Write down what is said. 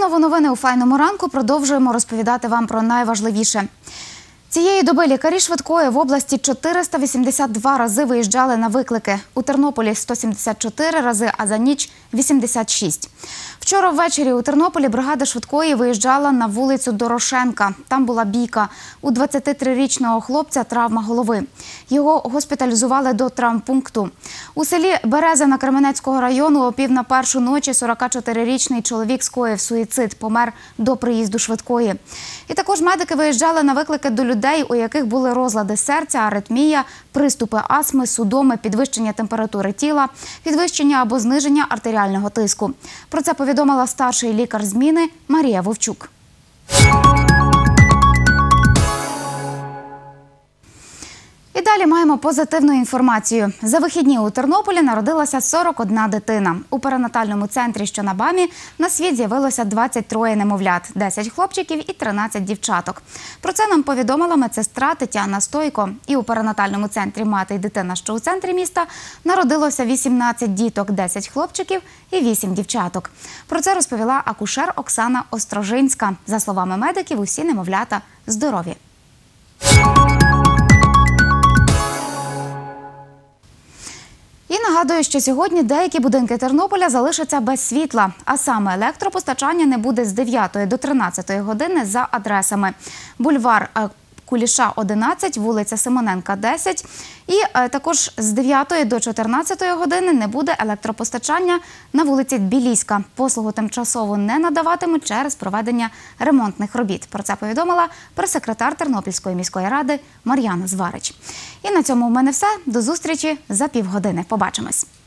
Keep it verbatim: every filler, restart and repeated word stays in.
Знову новини у файному ранку. Продовжуємо розповідати вам про найважливіше. Цієї доби лікарі швидкої в області чотириста вісімдесят два рази виїжджали на виклики. У Тернополі – сто сімдесят чотири рази, а за ніч – вісімдесят шість. Вчора ввечері у Тернополі бригада швидкої виїжджала на вулицю Дорошенка. Там була бійка. У двадцятитрирічного хлопця травма голови. Його госпіталізували до травмпункту. У селі Березина Кременецького району о пів на першу ночі сорокачотирирічний чоловік скоїв суїцид, помер до приїзду швидкої. І також медики виїжджали на виклики до людей, у яких були розлади серця, аритмія, приступи астми, судоми, підвищення температури тіла, підвищення або зниження артеріального тиску. Про це повідомила старший лікар зміни Марія Вовчук. І далі маємо позитивну інформацію. За вихідні у Тернополі народилася сорок одна дитина. У перинатальному центрі, що на БАМі, на світ з'явилося двадцять троє немовлят, десять хлопчиків і тринадцять дівчаток. Про це нам повідомила медсестра Тетяна Стойко. І у перинатальному центрі «Мати і дитина», що у центрі міста, народилося вісімнадцять діток, десять хлопчиків і вісім дівчаток. Про це розповіла акушер Оксана Острожинська. За словами медиків, усі немовлята здорові. І нагадую, що сьогодні деякі будинки Тернополя залишаться без світла, а саме електропостачання не буде з дев'ятої до тринадцятої години за адресами: бульвар Куліша, одинадцять, вулиця Симоненка, десять. І е, також з дев'ятої до чотирнадцятої години не буде електропостачання на вулиці Тбіліська. Послугу тимчасово не надаватимуть через проведення ремонтних робіт. Про це повідомила прес-секретар Тернопільської міської ради Мар'яна Зварич. І на цьому в мене все. До зустрічі за півгодини. Побачимось.